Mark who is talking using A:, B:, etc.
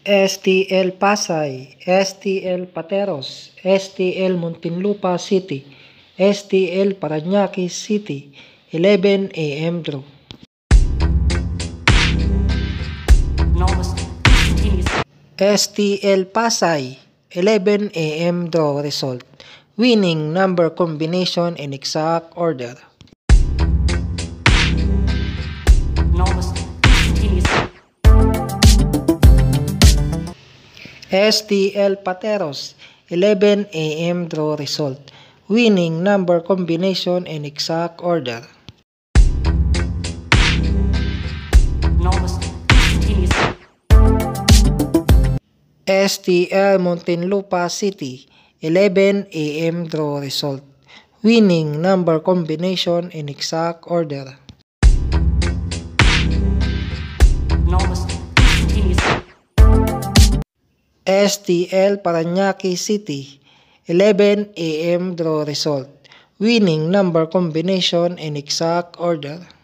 A: STL Pasay, STL Pateros, STL Muntinlupa City, STL Parañaque City, 11 a.m. draw. STL Pasay, 11 a.m. draw result. Winning number combination in exact order. STL Pateros, 11 a.m. draw result. Winning number combination in exact order. STL Muntinlupa City, 11 a.m. draw result. Winning number combination in exact order. STL Parañaque City, 11 a.m. draw result. Winning number combination in exact order.